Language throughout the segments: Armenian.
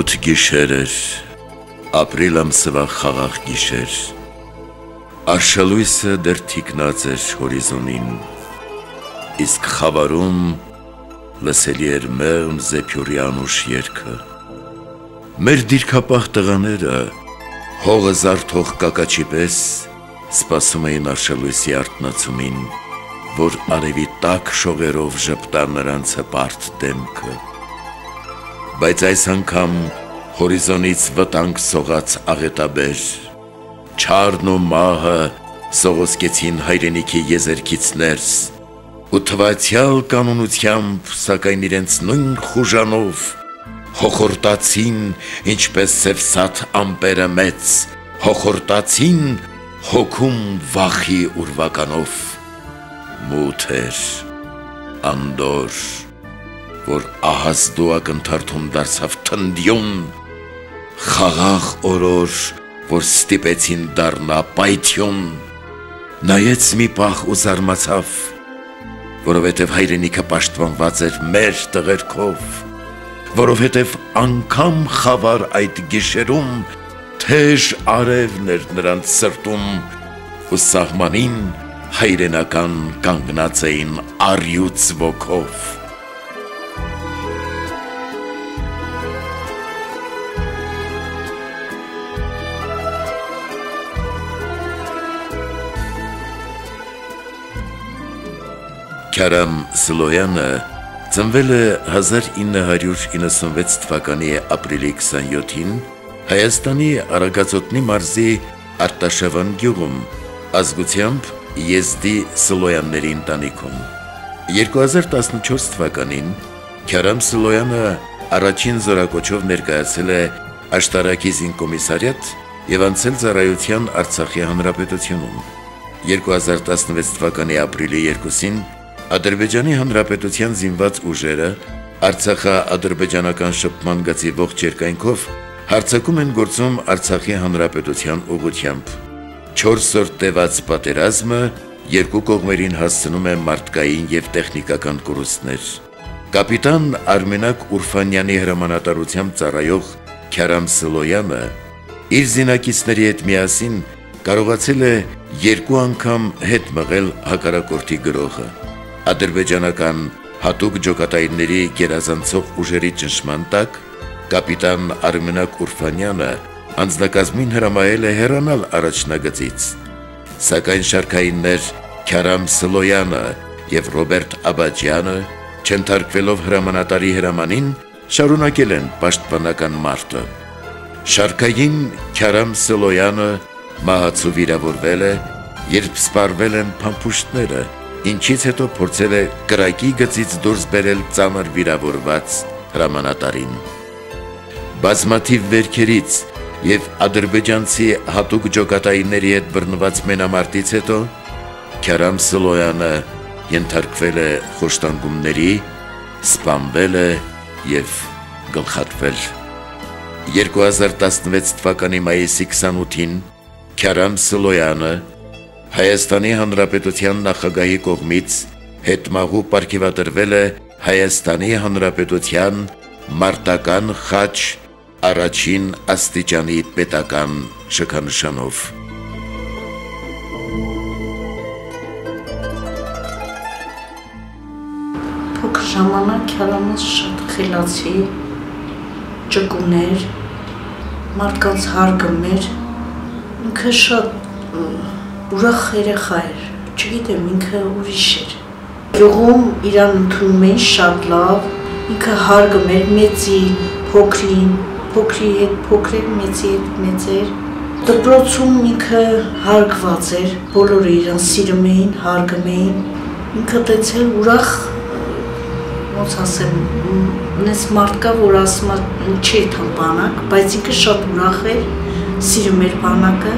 Մութ գիշեր էր, ապրիլ ամսվա խաղաղ գիշեր, Արշալույսը դեռ թիկնած էր հորիզոնին, իսկ խավարում լսելի էր մեղմ զեփյուրի անուշ երգը։ Մեր դիրքապահ տղաները հողը զարթող կակաչի պես սպասում էին արշալույսի արթնացումին, որ արևի տաք շողերով ժպտա նրանց հպարտ դեմքը։ Բայց այս անգամ հորիզոնից վտանգ սողաց աղետաբեր, չարն ու մահը սողոսկեցին հայրենիքի եզերքից ներս, ու թվացյալ կանոնությամբ, սակայն իրենց նույն խուժանով, հոխորտացին, ինչպես սևսաթ ամպերը մեծ, հոխորտացին հոգում վախի ուրվականով, մութ էր, անդոր, որ ահազդու ակնթարթում դարձավ թնդյուն, խաղաղ օրոր, որ ստիպեցին դառնա պայթյուն, նայեց մի պահ ու զարմացավ, որովհետև հայրենիքը պաշտպանված էր մեր տղերքով, որովհետև անգամ խավար այդ գիշերում թեժ արևն էր նրանց սրտում ու սահմանին հայրենական կանգնած էին առյուծ ոգով։ Քարամ Սլոյանը ծնվել է 1996 թվականի ապրիլի 27-ին Հայաստանի Արագածոտնի մարզի Արտաշավան գյուղում, ազգությամբ Եզդի Սլոյանների ընտանիքում։ 2014 թվականին Քարամ Սլոյանը առաջին զորակոչով ներկայացել է Աշտարակի զինկոմիսարիատ և անցել ծառայության Արցախի Հանրապետությունում։ 2016 թվականի ապրիլի 2-ին Ադրբեջանի Հանրապետության զինված ուժերը Արցախա-ադրբեջանական շփման գծի ողջ երկայնքով հարձակում են գործում Արցախի Հանրապետության ուղղությամբ։ 4 օր տևած պատերազմը երկու կողմերին հասցնում է մարդկային և տեխնիկական կորուստներ։ Կապիտան Արմենակ Ուրֆանյանի հրամանատարությամբ ծառայող Քարամ Սլոյանը իր զինակիցների հետ միասին կարողացել է 2 անգամ հետ մղել հակառակորդի գրոհը։ Ադրբեջանական հատուկ ջոկատայինների գերազանցող ուժերի ճնշման տակ կապիտան Արմենակ Ուրֆանյանը անձնակազմին հրամայել է հեռանալ առաջնագծից, սակայն շարքայիններ Քարամ Սլոյանը և Ռոբերտ Աբաջյանը չընթարկվելով հրամանատարի հրամանին շարունակել են պաշտպանական մարտը։ Շարքային Քարամ Սլոյանը մահացու վիրավորվել է, երբ սպառվել են փամփուշտները, ինչից հետո փորձել է կրակի գծից դուրս բերել ծանր վիրավորված հրամանատարին։ Բազմաթիվ վերքերից և ադրբեջանցի հատուկ ջոկատայինների հետ բռնված մենամարտից հետո Քարամ Սլոյանը ենթարկվել է խոշտանգումների, սպանվել է և գլխատվել։ 2016 թվականի մայիսի 28-ին Քարամ Սլոյանը Հայաստանի Հանրապետության նախագահի կողմից հետմահու պարգևատրվել է Հայաստանի Հանրապետության մարտական խաչ առաջին աստիճանի պետական շքանշանով։ Փոքր ժամանակ Քարամը շատ խելացի, ճկուն էր, մարդկանց հարգում էր, ինքը շատ ուրախ երեխա էր, չգիտեմ, ինքը ուրիշ էր։ Գյուղում իրան ընդունում էին շատ լավ, ինքը հարգում էր մեծին, փոքրին, փոքրի հետ փոքր, մեծի հետ մեծ էր։ Դպրոցում ինքը հարգված էր, բոլորը իրան սիրում էին, հարգում էին։ Ինքը տեցել ուրախ, ոնց ասեմ, նես մարդ կա, որ ասում է չի թան բանակ, բայց ինքը շատ ուրախ էր, սիրում էր բանակը։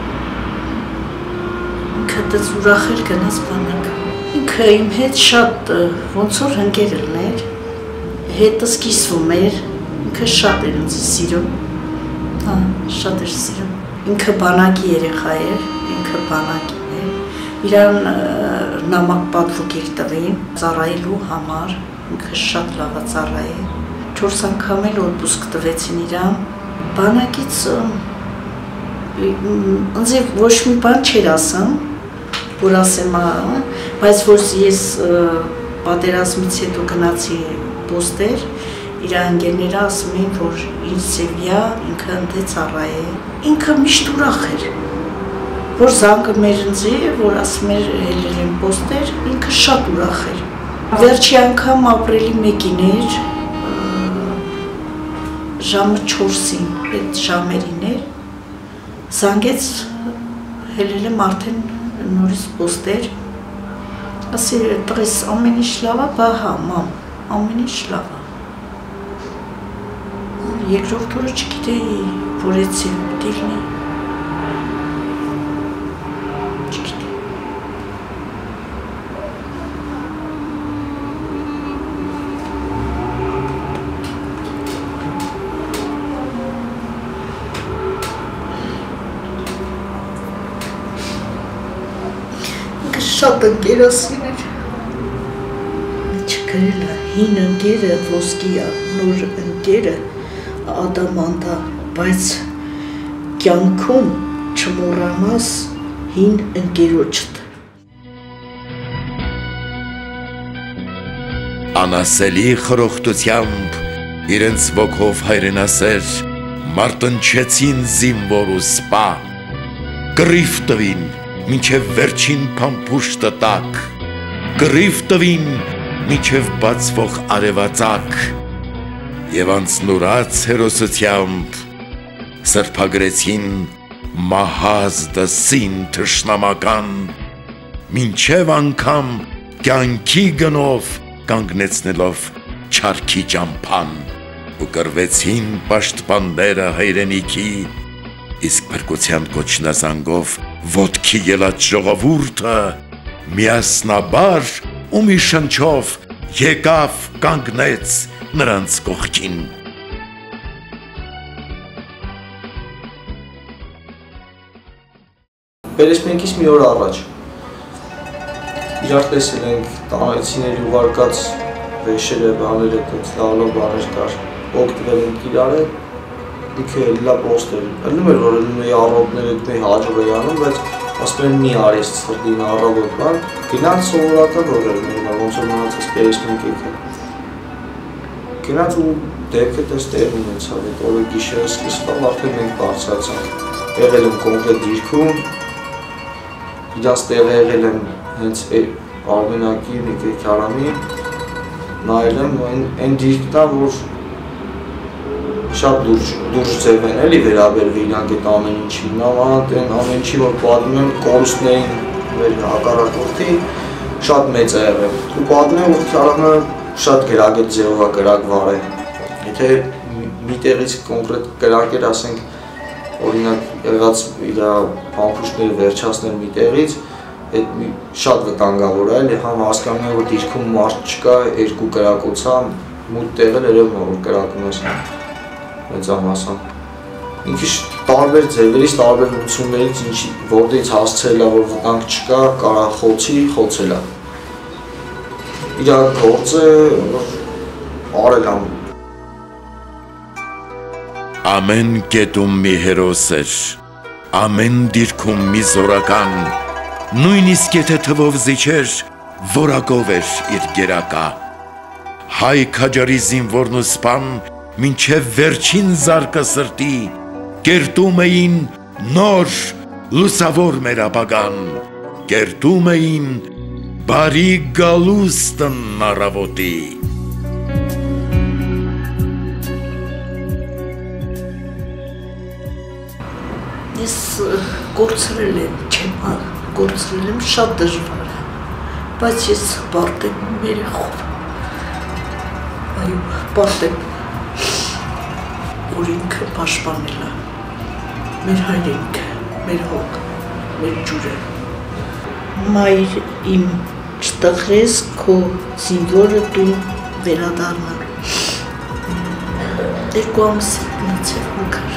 Ինքս ուրախ էր գնաց բանակ։ Ինքը իմ հետ շատ ոնց որ հնգեր ելներ, հետս կիսվում էր, ինքը շատ էր ինձ սիրում, շատ էր սիրում։ Ինքը բանակի երեխա էր, ինքը բանակի էր, իրան նամակ պատվոգիր տվին ծառայելու համար, ինքը շատ լավ ծառայ է, 4 անգամ էլ օդպուսկ տվեցին իրան, բանակից ինձ ոչ մի բան չէր ասում, որ ասեմ, բայց որ ես պատերազմից հետո գնացի պոստեր, իր ընկերները ասում էին, որ իր սևյա ինքը ընդ ծառայ է, ինքը միշտ ուրախ էր, որ զանգը մեր ընձի, որ ասում էր հելել են պոստեր, ինքը շատ ուրախ էր։ Վերջի անգամ ապրիլի 1-ին էր, ժամը 4-ին, այդ ժամերին էր, զանգեց հելել եմ արդեն նորից պոստեր, ասի տղես ամեն ինչ լավ է, բա հա մամ, ամեն ինչ լավ է։ Երկրորդ օրը չգիտեի, որ այդ սիրում դիլնի, չգիտեի։ Շատ ընկերասին էր, չգրել է, հին ընկերը ոսկի է, նոր ընկերը ադամանտա, բայց կյանքում չմոռանաս հին ընկերոջդ։ Անասելի խրոխտությամբ իրենց ոգով հայրենասեր մարտնչեցին զինվոր ու սպա, կռիվ տվին մինչև վերջին փամփուշտը տակ, կռիվ տվին մինչև բացվող արևածագ, եւ անցնուրած հերոսությամբ սրբագրեցին մահազ դասին թշնամական, մինչև անգամ կյանքի գնով կանգնեցնելով չարքի ճամփան, ու կռվեցին պաշտպանները հայրենիքի, իսկ փրկության կոչնազանգով ոտքի ելած ժողովուրդը միասնաբար ու մի շնչով եկավ կանգնեց նրանց կողքին։ Վերեսմենքից մի օր առաջ իրար տեսել ենք տանեցիների ուղարկած վեշերը, բաները, լալով բաներ կար, օգտվել ենք իրար է, դիքը լա պոստեր, ելնում էր, որ ելնում էի առողները դմեի հաջող էի անում, բայց ասում են մի արես ծրդին առավոտ բան, գնաց սովորական որ ելնում էր, ոնց որ մնացած վերեսմենք եկը։ Գնաց ու դեպքը տես տեղ ունեցավ, այդ օրը գիշերը սկսվավ, արդեն մենք բարձրացանք, եղել եմ կոնկրետ դիրքում, իրանց տեղ եղել եմ հենց Արմենակի, Նիկեի Քարամի, նայել եմ այն դիրքն է, որ շատ դուրս ձև են էլի վերաբերվի իրանք այդ ամեն ինչի, նավանատ են ամեն ինչի, որ պատմում են կորուստներին մեր հակառակորդի, շատ մեծ է եղել, ու պատմում են, որ Քարամը շատ գրագետ ձևով է գրակ վարել, եթե մի տեղից կոնկրետ գրակեր, ասենք, օրինակ եղած իր փամփուշտները վերջացնել մի տեղից, այդ շատ վտանգավոր է, էլի համ հասկանում եմ, որ դիրքում մարդ չկա, երկու կրակոցա, մութ տեղել երևում է, որ կրակում ես մեծամասամբ։ Ինքը տարբեր ձևերից, տարբեր լուծումներից, որտեղից հասցրել է, որ վտանգ չկա, կարա խոցել է։ Իր գործը արել եմ։ Ամեն կետում մի հերոս էր, ամեն դիրքում մի զորական, նույնիսկ եթե թվով զիջեր, որակով էր իր գերակա։ Հայ քաջարի զինվորն ու սպան, մինչև վերջին զարկը սրտի, կերտում էին նոր լուսավոր մեր ապագան, կերտում էին բարի գալուստն առավոտի։ Ես կորցրել եմ, չեմ կորցրել եմ, շատ դժվար է, բայց ես բարդ եմ մեր երեխով, այո, բարդ եմ, որ ինքը պաշտպանել է, մեր հայրենիքը, մեր հող, մեր ջուրը։ Մայր իմ չտխրես քո զինվորը դու վերադառնա։ 2 ամիս մնացել հոգար։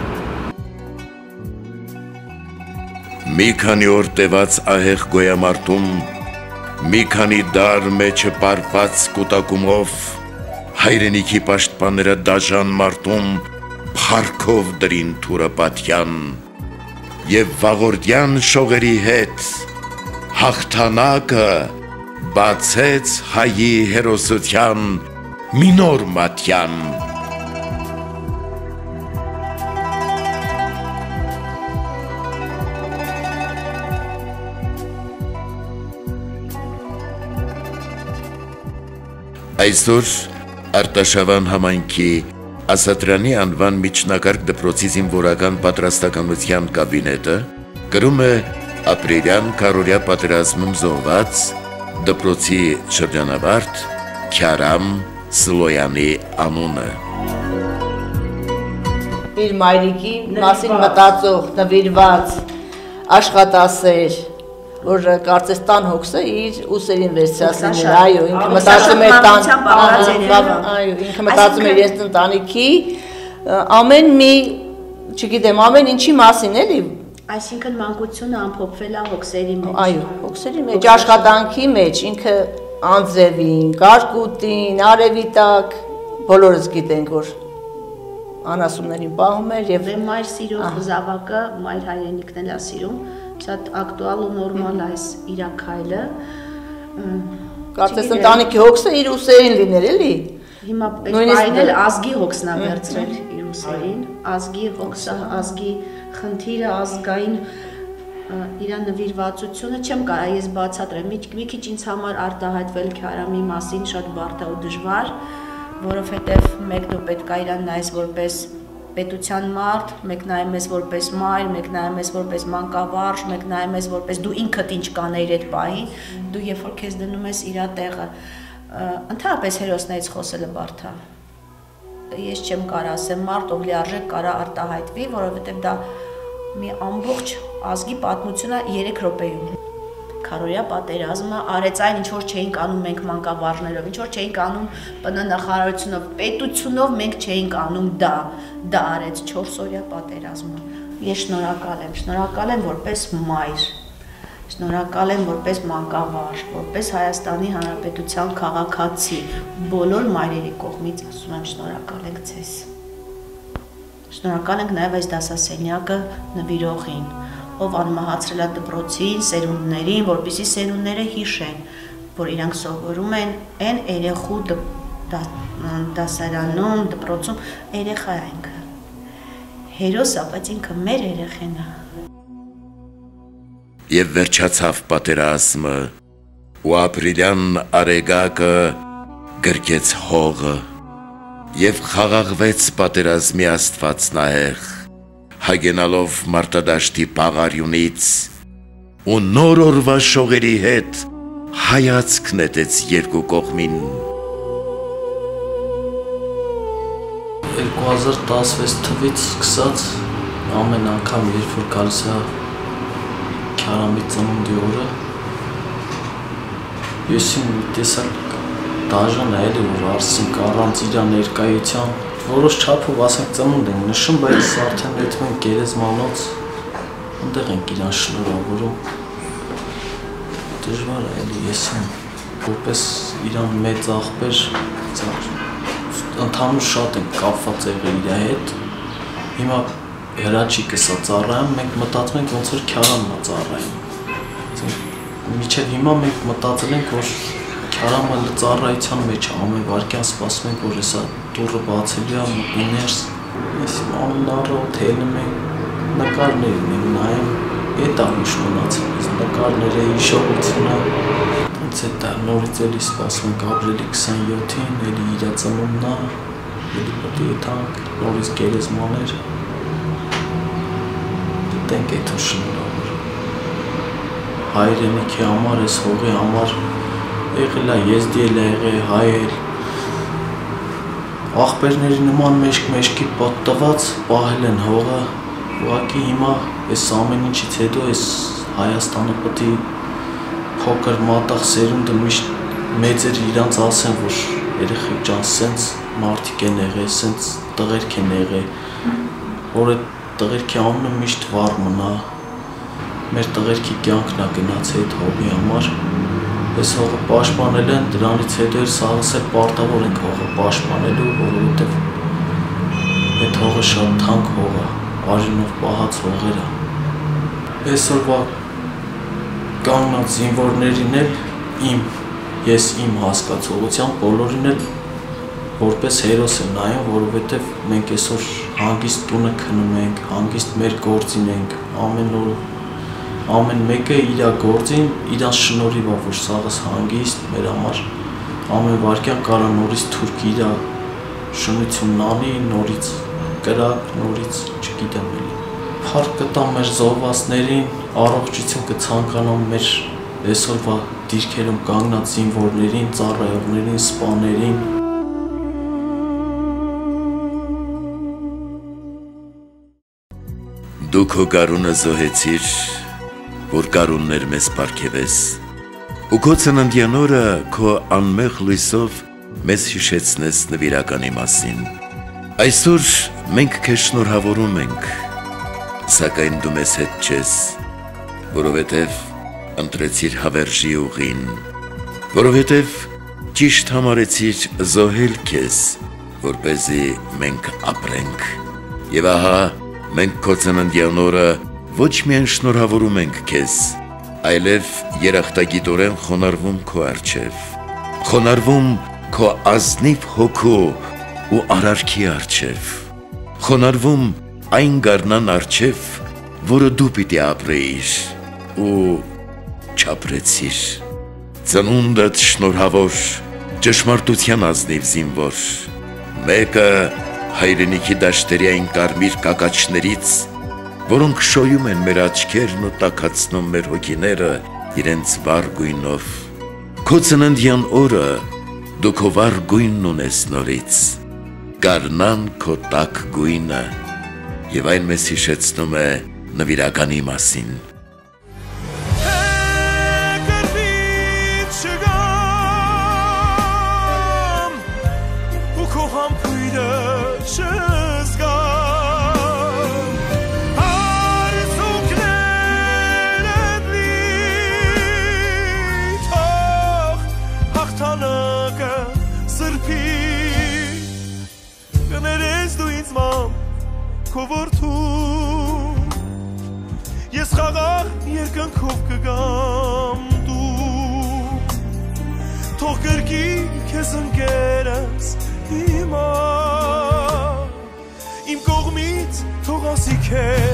Մի քանի օր տևած ահեղ գոյամարտում, մի քանի դար մեջը պարպած կուտակումով, հայրենիքի պաշտպանները դաժան մարտում փառքով դրին թուրը պատյան եւ վաղորդյան շողերի հետ հաղթանակը բացեց հայի հերոսության մի նոր մատյան Այսօր Արտաշավան համայնքի Ասատրյանի անվան միջնակարգ դպրոցի զինվորական պատրաստականության կաբինետը կրում է ապրիլյան քարորյա պատերազմում զոհված դպրոցի շրջանավարտ Քյարամ Սլոյանի անունը Իր մայրիկի մասին մտածող, նվիրված, աշխատասեր որ կարծես տան հոգսը իր ուսերին վերցրասին այո, ինքը մտածում էր ինքը մտածում էր ես ընտանիքի ամեն մի, չգիտեմ, ամեն ինչի մասին էլի Այսինքն մանկությունը ամփոփվել է հոգսերի մեջ Այո, հոգսերի մեջ, աշխատանքի մեջ, ինքը անձևին, կարկուտին, արևի տակ, բոլորս գիտենք, որ անասուններին պահում էր եւ մայր սիրող զավակը, մայր հայրենիքն էլ է սիրում Շատ ակտուալ ու նորմալ այս իրաքայլը Կարծես ընտանիքի հոգսը իր ուսերին լիներ էլի Հիմա այն էլ ազգի հոգսն է վերցրել իր ուսերին Ազգի հոգսը, ազգի խնդիրը, ազգային իր նվիրվածությունը չեմ կարա ես բացատրեմ մի քիչ ինձ համար արտահայտվել Քյարամի մասին շատ բարդ ու դժվար որովհետև մեկ դու պետք է իրան նայես որպես պետության մարդ, մեկ նայում ես որպես մայր, մեկ նայում ես որպես մանկավարժ, մեկ նայում ես որպես դու ինքդ ինչ կանեիր այդ պահին, դու երբ որ քեզ դնում ես իր տեղը, ընդհանրապես հերոսներից խոսելը բարդ է։ Ես չեմ կարող ասեմ մարդ, ով լիարժեք կարա արտահայտվի, որովհետև դա մի ամբողջ ազգի պատմությունը 3 րոպեում։ Քարորյա պատերազմը արեց այն ինչ որ չէինք անում մենք մանկավարժներով, ինչ որ չէինք անում ՊՆ նախարարությունով, պետությունով մենք չէինք անում դա արեց 4-օրյա պատերազմը։ Ես շնորհակալ եմ որպես մայր, շնորհակալ եմ որպես մանկավարժ, որպես Հայաստանի Հանրապետության քաղաքացի, բոլոր մայրերի կողմից ասում եմ շնորհակալ ենք ձեզ։ Շնորհակալ ենք նաև այս դասասենյակը նվիրողին ով անմահացրել է դպրոցին, սերունդներին, որպեսզի սերունդները հիշեն, որ իրանք սովորում են այն երեխու դասարանում, դպրոցում երեխա է ինքը։ Հերոսը, բայց ինքը մեր երեխեն է։ Եվ վերջացավ պատերազմը, ու ապրիլյան արեգակը գրկեց հողը, և խաղաղվեց պատերազմի աստվածնահեղ, հագենալով մարտադաշտի պաղարյունից ու նոր օրվա շողերի հետ հայացք նետեց երկու կողմին 2016 թվից սկսած ամեն անգամ երբ որ գալիս է Քյարամի ծնունդի օրը ես իմ տեսալ դաժան է էլի որ արսինք առանց իր ներկայության որոշ չափով ասենք ծնունդ ենք նշում, բայց արդեն եթե մենք գերեզմանոց այնտեղ ենք իրան շնորհավորում դժվար է էլի ես եմ որպես իրան մեծ աղբեր ընդհանուր շատ ենք կապված եղել իր հետ հիմա հրաչիկս է ծառայում մենք մտածում ենք ոնց որ Քյարամն է ծառայում մինչև հիմա մենք մտածել ենք որ Քյարամը ծառայության մեջ ամեն վարքյան սպասում ենք որ հեսա դուռը բացելի է մտնես ես ամեն առավոտ հելնում ենք նկարներն ենք նայում այդ ամուշ մնացել ես նկարները հիշողությունը ինձ հետ նորից էլի սպասում ենք ապրիլի 27-ին էլի իր ծնունդն է էլի պետք է եթանք նորից գերեզմաներ դիտենք այդ շնորհավոր հայրենիքի համար ես հողի համար եղել է եզդի էլ եղել հայել աղբերների նման մեջքի պատտված պահել են հողը ուղղակի հիմա այս ամեն ինչից հետո այս Հայաստանը պետք է փոքր մատաղ սերունդը միշտ մեծեր իրանց ասեն որ երեխեք ջան սենց մարդիկ են եղել սենց տղերք են եղել որ այդ տղերքի անունը միշտ վառ մնա մեր տղերքի կյանքն է գնաց այդ հողի համար Այս հողը պաշտպանել են, դրանից հետո էր սաղս էլ պարտավոր ենք հողը պաշտպանելու, որովհետև այդ հողը շատ թանկ հող է, արյունով պահած հողեր է։ Այսօրվա կանգնած զինվորներին էլ ես իմ հասկացողությամբ բոլորին էլ որպես հերոս եմ նայում, որովհետև մենք այսօր հանգիստ տունը քնում ենք, հանգիստ մեր գործին ենք, ամեն մեկը իր գործին, իրանց շնորհիվ է, որ սաղս հանգիստ մեր համար ամեն վարքյան կարա նորից թուրք իր շնությունն անի, նորից կրակ, նորից չգիտեմ էլի։ Փառք կտամ մեր զոհվածներին, առողջություն կցանկանամ մեր այսօրվա դիրքերում կանգնած զինվորներին, ծառայողներին, սպաներին։ Դու քո գարունը զոհեցիր, որ գարուններ մեզ պարգևես, ու քո ծննդյան օրը քո անմեղ լույսով մեզ հիշեցնես նվիրականի մասին։ Այսօր մենք քեզ շնորհավորում ենք, սակայն դու մեզ հետ չես, որովհետև ընտրեցիր հավերժի ուղին, որովհետև ճիշտ համարեցիր զոհել քեզ, որպեսզի մենք ապրենք։ Եվ ահա մենք քո ծննդյան օրը ոչ միայն շնորհավորում ենք քեզ, այլև երախտագիտորեն խոնարհվում քո առջև, խոնարհվում քո ազնիվ հոգու ու արարքի առջև, խոնարհվում այն գարնան առջև, որը դու պիտի ապրեիր ու չապրեցիր։ Ծնունդդ շնորհավոր, ճշմարտության ազնիվ զինվոր, մեկը հայրենիքի դաշտերի այն կարմիր կակաչներից, որոնք շոյում են մեր աչքերն ու տաքացնում մեր հոգիները իրենց վառ գույնով։ Քո ծննդյան օրը դու քո վառ գույնն ունես նորից, գարնան քո տաք գույնը, եւ այն մեզ հիշեցնում է նվիրականի մասին։ Ես խաղաղ երկնքով կգամ դու, թող գրկի քեզ ընկերս հիմա, իմ կողմից թող ասի քեզ